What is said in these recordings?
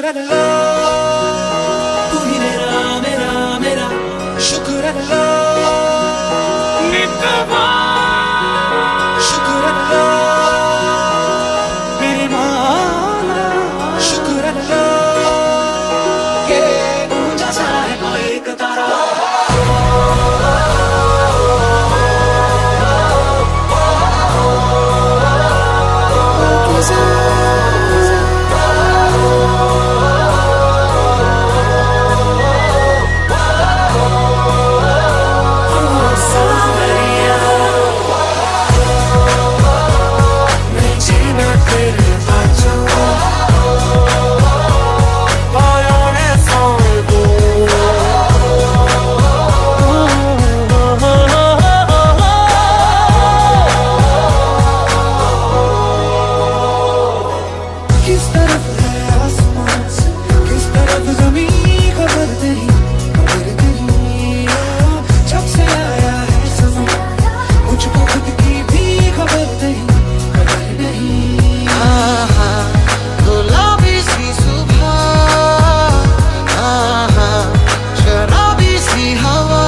शुक्र अल्लाह, तू ही मेरा मेरा मेरा शुक्र अल्लाह, शुक्र अल्लाह मेरे मौला, शुक्र अल्लाह के ऊंचा सा है कोई एक तारा। किस तरफ है आसमान, किस तरफ ज़मीन, खबर नहीं जब से आया है समा, मुझको खुद की भी खबर नहीं। गुलाबी सी सुबह, शराबी सी हवा,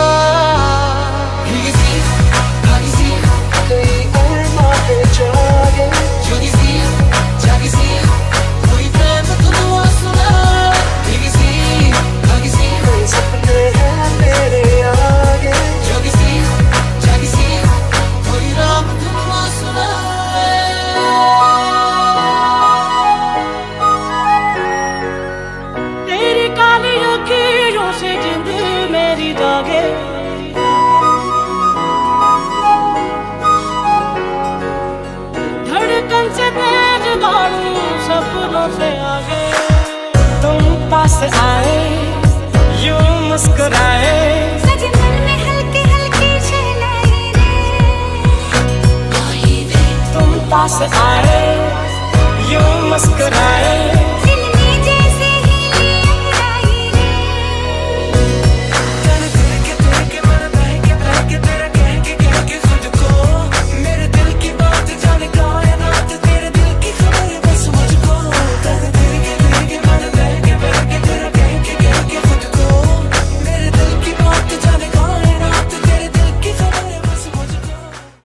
भीगी सी भागी सी कई अरमा पे जागे, जोगी सी जागी सी कोई प्रेम धुआ सुना, भीगी सी भागी सी कोई सपने हैं मेरे आगे, जोगी सी जागी सी कोई राम धुआ सुना। तेरी काली आँखों से जिंद मेरी जागे, धड़कन से तेज दौड़ूं सपनों से आगे। तुम पास आए यूं मुस्कुराए, सजे मन में हल्की हल्की तुम पास आए यूं मुस्कुराए।